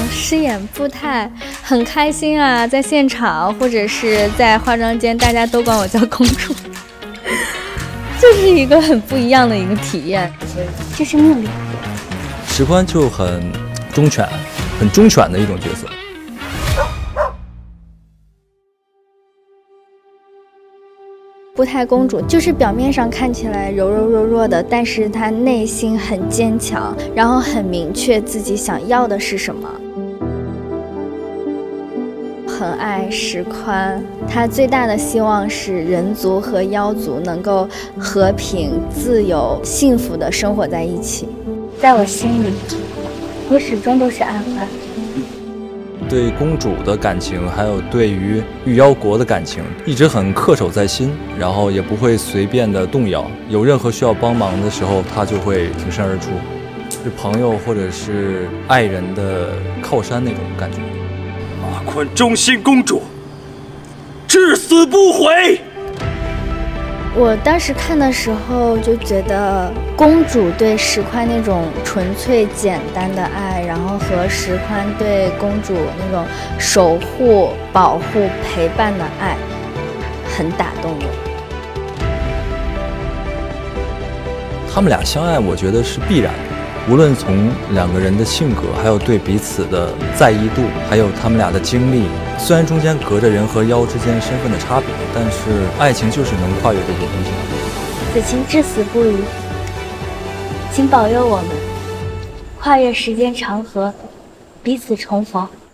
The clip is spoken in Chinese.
饰演步太很开心啊，在现场或者是在化妆间，大家都管我叫公主，就是一个很不一样的一个体验。 这是命令。 石宽就很忠犬，很忠犬的一种角色。 步太公主就是表面上看起来柔柔弱弱的，但是她内心很坚强，然后很明确自己想要的是什么。很爱石宽，他最大的希望是人族和妖族能够和平、自由、幸福地生活在一起。 在我心里，你始终都是安欢。 对公主的感情，还有对于玉妖国的感情，一直很恪守在心，然后也不会随便的动摇。有任何需要帮忙的时候，他就会挺身而出，是朋友或者是爱人的靠山那种感觉。 马宽忠心公主，至死不悔。 我当时看的时候就觉得，公主对石宽那种纯粹简单的爱，然后和石宽对公主那种守护、保护、陪伴的爱，很打动我。 他们俩相爱，我觉得是必然的。无论从两个人的性格，还有对彼此的在意度，还有他们俩的经历，虽然中间隔着人和妖之间身份的差别，但是爱情就是能跨越这些东西。 此情至死不渝，请保佑我们跨越时间长河，彼此重逢。